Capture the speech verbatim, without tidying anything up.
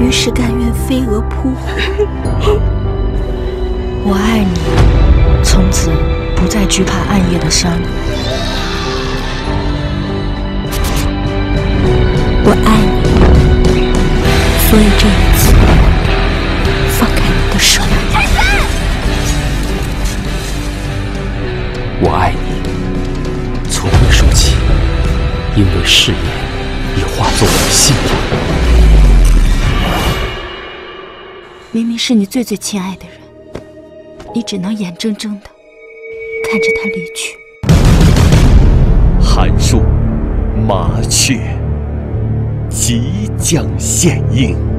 于是甘愿飞蛾扑火。 我爱你，从此不再惧怕暗夜的伤。 我爱你，所以这一次，放开你的手。开山！ 我爱你，从一说起，因为誓言已化作我的信仰。 明明是你最最亲爱的人，你只能眼睁睁的看着他离去。 函数，麻雀即将献映。